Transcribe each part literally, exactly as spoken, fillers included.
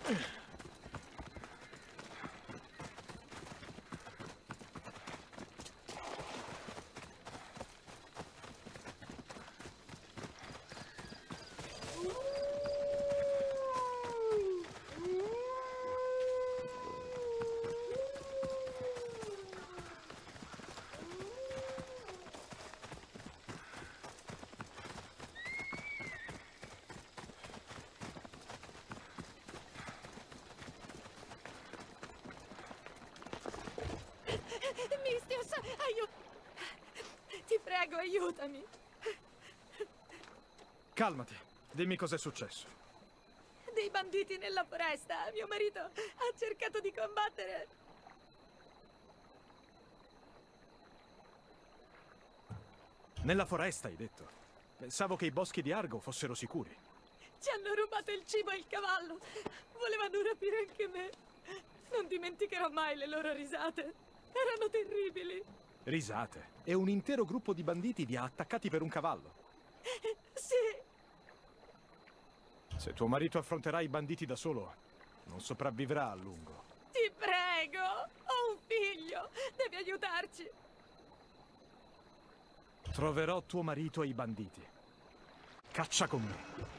Misthios, aiuto! Ti prego, aiutami! Calmati, dimmi cos'è successo. Dei banditi nella foresta. Mio marito ha cercato di combattere. Nella foresta, hai detto? Pensavo che i boschi di Argo fossero sicuri. Ci hanno rubato il cibo e il cavallo. Volevano rapire anche me. Non dimenticherò mai le loro risate. Erano terribili. Risate? E un intero gruppo di banditi vi ha attaccati per un cavallo? Sì. Se tuo marito affronterà i banditi da solo, non sopravvivrà a lungo. Ti prego! Ho un figlio! Devi aiutarci! Troverò tuo marito e i banditi. Caccia con me.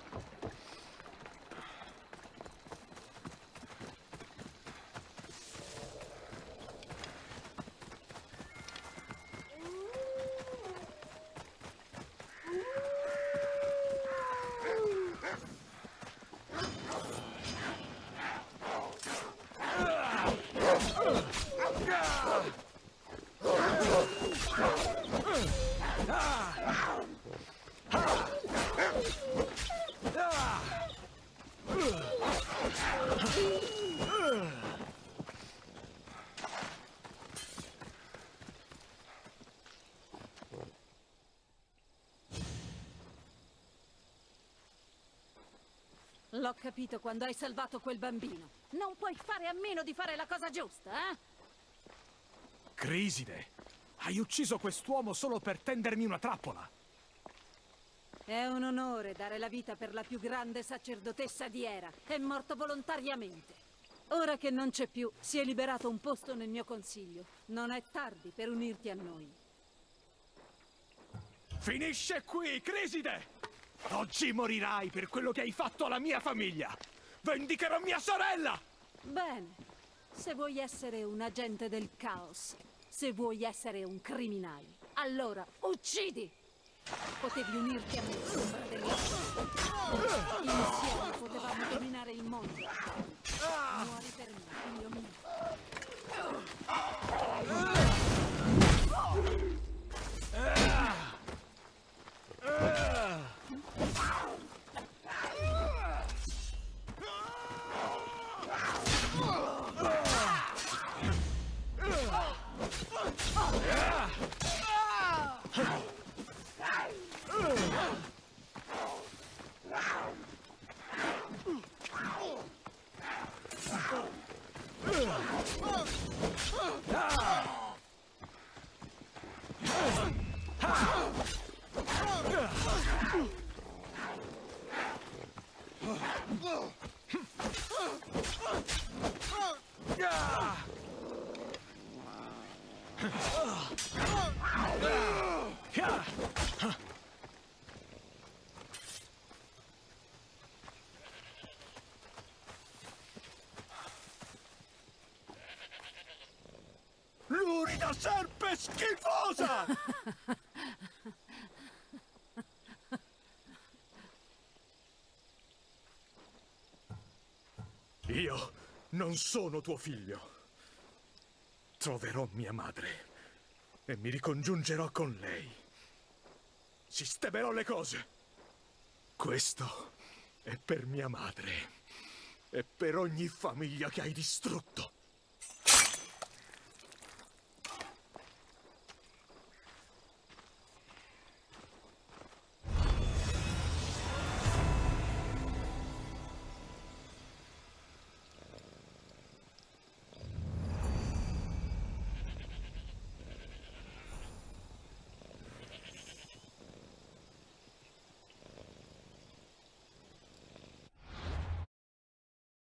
L'ho capito quando hai salvato quel bambino. Non puoi fare a meno di fare la cosa giusta, eh? Criside, hai ucciso quest'uomo solo per tendermi una trappola. È un onore dare la vita per la più grande sacerdotessa di Era. È morto volontariamente. Ora che non c'è più, si è liberato un posto nel mio consiglio. Non è tardi per unirti a noi. Finisce qui, Criside! Oggi morirai per quello che hai fatto alla mia famiglia! Vendicherò mia sorella! Bene. Se vuoi essere un agente del caos, se vuoi essere un criminale, allora uccidi! Potevi unirti a me, ombra della sua. Insieme potevamo dominare il mondo. Muori per me, figlio mio. Lurida serpe schifosa! Io non sono tuo figlio. Troverò mia madre e mi ricongiungerò con lei. Sistemerò le cose. Questo è per mia madre e per ogni famiglia che hai distrutto.